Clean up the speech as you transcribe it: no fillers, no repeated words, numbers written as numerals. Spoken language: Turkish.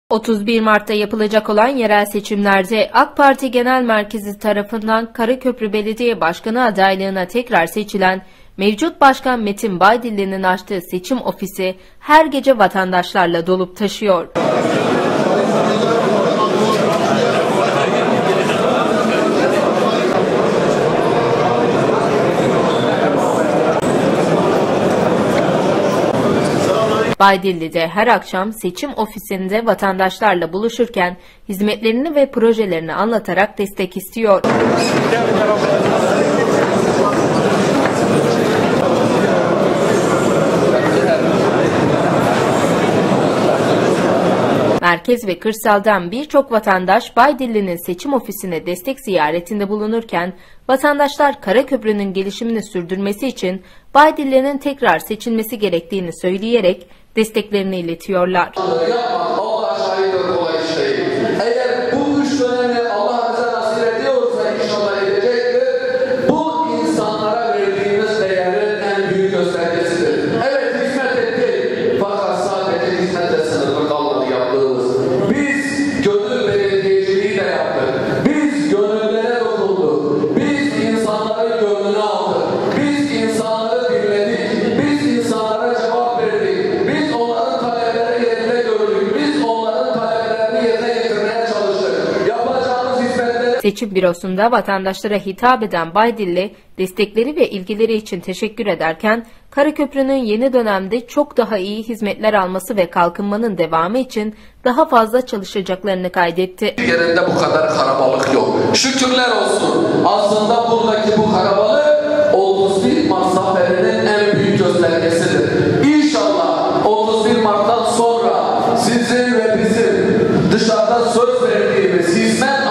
31 Mart'ta yapılacak olan yerel seçimlerde AK Parti Genel Merkezi tarafından Karaköprü Belediye Başkanı adaylığına tekrar seçilen mevcut Başkan Metin Baydilli'nin açtığı seçim ofisi her gece vatandaşlarla dolup taşıyor. Baydilli'de her akşam seçim ofisinde vatandaşlarla buluşurken hizmetlerini ve projelerini anlatarak destek istiyor. Merkez ve kırsaldan birçok vatandaş Baydilli'nin seçim ofisine destek ziyaretinde bulunurken vatandaşlar Karaköprü'nün gelişimini sürdürmesi için Baydilli'nin tekrar seçilmesi gerektiğini söyleyerek desteklerini iletiyorlar. Eğer bu 3 dönemi Allah bize nasip ediyorsa inşallah edecektir. Bu insanlara verdiğimiz değerin en büyük göstergesidir. Evet, hizmet ettik fakat sadece hizmete sınırlı kalmadı yaptığımız. Biz gönül belediyeciliği de yaptık. Biz gönüllere dokunduk. Biz insanların gönlünü aldık. Biz insanları dinledik. Biz insanlara cevap verdik. Biz onların talepleri yerine gördük. Biz onların taleplerini yerine getirmeye çalıştık. Yapacağımız hizmetleri... Seçim bürosunda vatandaşlara hitap eden Baydilli, destekleri ve ilgileri için teşekkür ederken, Karaköprü'nün yeni dönemde çok daha iyi hizmetler alması ve kalkınmanın devamı için daha fazla çalışacaklarını kaydetti. Yerinde bu kadar karabalık yok. Şükürler olsun. Aslında buradaki bu karabalık 31 Mart zaferinin en büyük göstergesidir. İnşallah 31 Mart'tan sonra sizin ve bizim dışarıda söz verdiğimiz hizmet